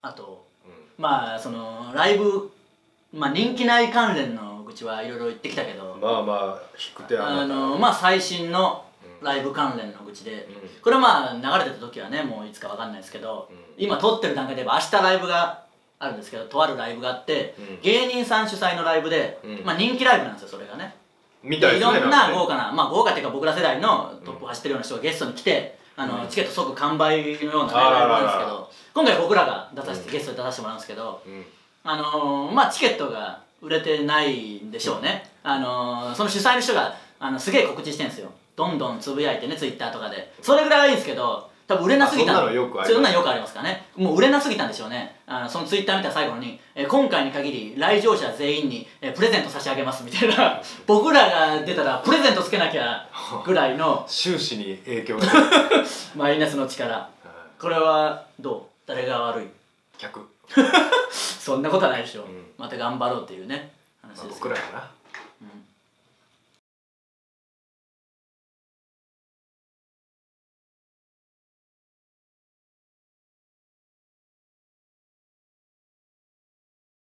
あと、まあそのライブ、まあ人気ない関連の愚痴はいろいろ言ってきたけど、 まあまあ引く手はまあ最新のライブ関連の愚痴で、これはまあ流れてた時はね、もういつかわかんないですけど、今撮ってる段階で言えば明日ライブがあるんですけど、とあるライブがあって、芸人さん主催のライブで、まあ人気ライブなんですよ、それがね。 みたいですね。 いろんな豪華な、まあ豪華っていうか僕ら世代のトップ走ってるような人がゲストに来て、チケット即完売のようなライブなんですけど、今回僕らが出させて、ゲストで出させてもらうんですけど、まあチケットが売れてないんでしょうね。その主催の人がすげえ告知してるんですよ。どんどんつぶやいてね、ツイッターとかで。それぐらいはいいんですけど、多分売れなすぎたそんなのよくあります。 そんなのよくありますからね。もう売れなすぎたんでしょうね。そのツイッター見た最後に、今回に限り来場者全員にプレゼント差し上げますみたいな、僕らが出たらプレゼントつけなきゃぐらいの収支に影響がマイナスの力。これはどう？誰が悪い？ 客そんなことはないでしょ。また頑張ろうっていうね話です。 僕らかな。